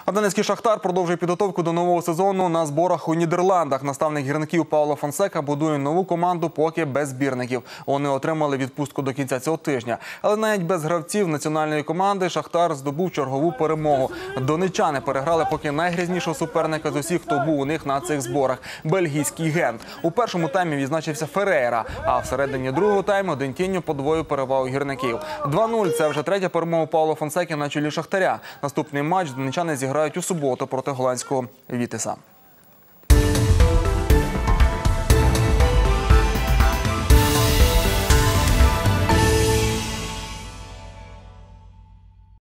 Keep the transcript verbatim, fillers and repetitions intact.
А донецький «Шахтар» продовжує підготовку до нового сезону на зборах у Нідерландах. Наставник гірників Пауло Фонсека будує нову команду, поки без збірників. Вони отримали відпустку до кінця цього тижня. Але навіть без гравців національної команди «Шахтар» здобув чергову перемогу. Донеччани переграли поки найгрізнішого суперника з усіх, хто був у них на цих зборах – бельгійський «Гент». У першому таймі відзначився Ферейра, а всередині другого тайму Дентіньо подвоїв перевагу гірників. два нуль – це вже третя перемога Пауло Фонсеки на чолі «Шахтаря». Наступний матч донеччани зіграють у суботу проти голландського «Вітеса».